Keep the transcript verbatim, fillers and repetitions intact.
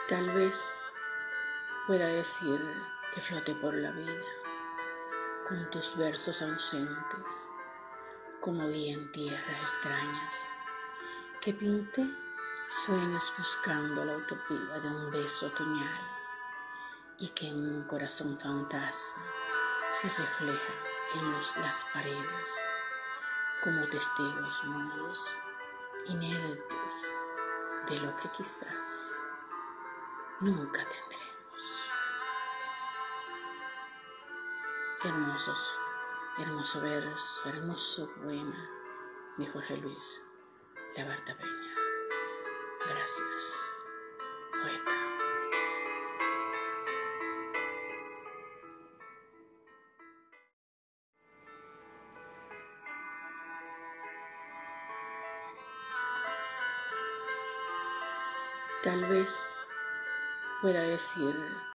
Tal vez pueda decir que floté por la vida con tus versos ausentes, como vi en tierras extrañas, que pinté sueños buscando la utopía de un beso otoñal y que en un corazón fantasma se refleja en los, las paredes como testigos mudos, inertes de lo que quizás nunca tendremos. Hermosos, hermoso verso, hermoso poema de Jorge Luis Labarta Peña. Gracias, poeta. Tal vez pueda decir